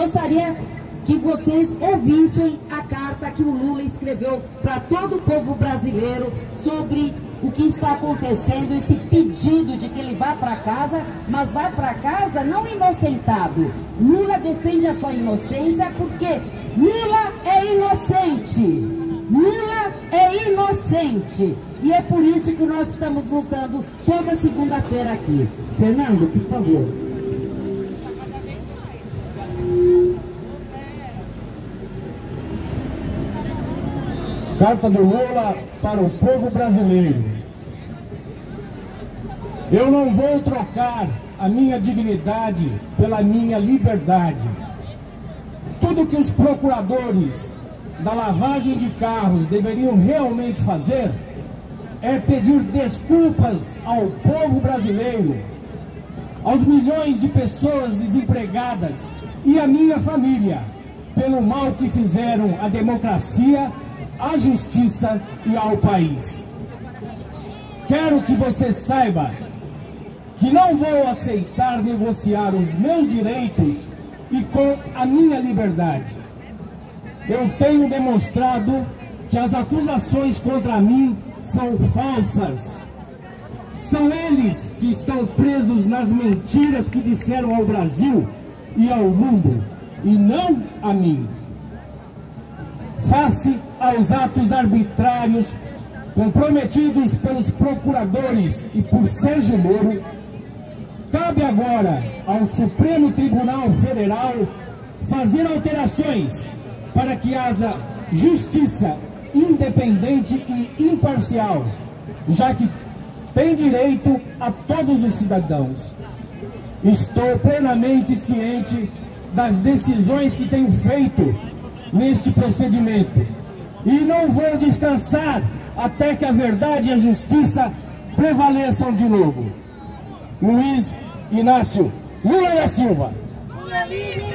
Gostaria que vocês ouvissem a carta que o Lula escreveu para todo o povo brasileiro sobre o que está acontecendo, esse pedido de que ele vá para casa, mas vai para casa não inocentado. Lula defende a sua inocência porque Lula é inocente. Lula é inocente. E é por isso que nós estamos lutando toda segunda-feira aqui. Fernando, por favor. Carta do Lula para o povo brasileiro. Eu não vou trocar a minha dignidade pela minha liberdade. Tudo que os procuradores da lavagem de carros deveriam realmente fazer é pedir desculpas ao povo brasileiro, aos milhões de pessoas desempregadas e à minha família, pelo mal que fizeram à democracia, à justiça e ao país. Quero que você saiba que não vou aceitar negociar os meus direitos e com a minha liberdade. Eu tenho demonstrado que as acusações contra mim são falsas. São eles que estão presos nas mentiras que disseram ao Brasil e ao mundo, e não a mim. Face aos atos arbitrários comprometidos pelos procuradores e por Sérgio Moro, cabe agora ao Supremo Tribunal Federal fazer alterações para que haja justiça independente e imparcial, já que tem direito a todos os cidadãos. Estou plenamente ciente das decisões que tenho feito neste procedimento e não vou descansar até que a verdade e a justiça prevaleçam de novo. Luiz Inácio Lula da Silva. Lula livre!